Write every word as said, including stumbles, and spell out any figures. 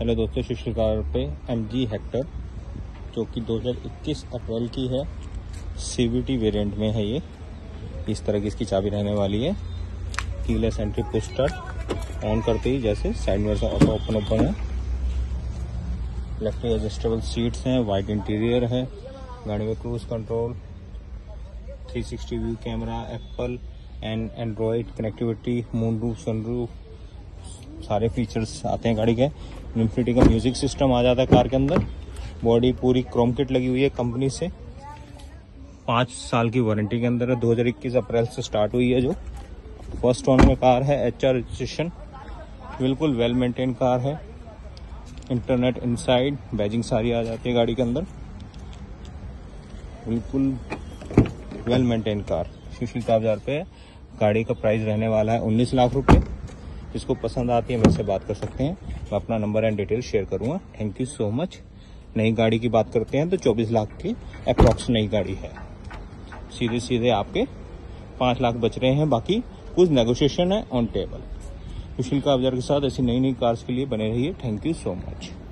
Hello दोस्तों, Sushil car पे M G Hector जो कि दो हज़ार इक्कीस अप्रैल की है, सीवीटी वेरिएंट में है। ये इस तरह की इसकी चाबी रहने वाली है। Keyless entry push start, on करते ही जैसे साइड मिरर से ऑटो ओपन ओपन है। इलेक्ट्रिक एडजस्टेबल सीट्स हैं, वाइट इंटीरियर है। गाड़ी में cruise control, three sixty view camera, Apple and Android connectivity, moon roof, sunroof, सारे फीचर्स आते हैं गाड़ी के। इन्फिनिटी का म्यूजिक सिस्टम आ जाता है कार के अंदर। बॉडी पूरी क्रोम किट लगी हुई है कंपनी से। पाँच साल की वारंटी के अंदर है। दो हज़ार इक्कीस अप्रैल से स्टार्ट हुई है। जो फर्स्ट ओनर में कार है, एच आर रजिस्ट्रेशन, बिल्कुल वेल मेंटेन कार है। इंटरनेट इनसाइड बैजिंग सारी आ जाती है गाड़ी के अंदर। बिल्कुल well maintain car Sushil car Bazaar पे है। गाड़ी का प्राइस रहने वाला है उन्नीस लाख रुपए। जिसको पसंद आती है मेरे से बात कर सकते हैं। मैं अपना नंबर एंड डिटेल शेयर करूंगा। Thank you so much. नई गाड़ी की बात करते हैं तो चौबीस लाख की अप्रॉक्स नई गाड़ी है। सीधे सीधे आपके पाँच लाख बच रहे हैं, बाकी कुछ नेगोशिएशन है ऑन टेबल। सुशील कार बाजार के साथ ऐसी नई नई कार्स के लिए बने रहिए। Thank you so much.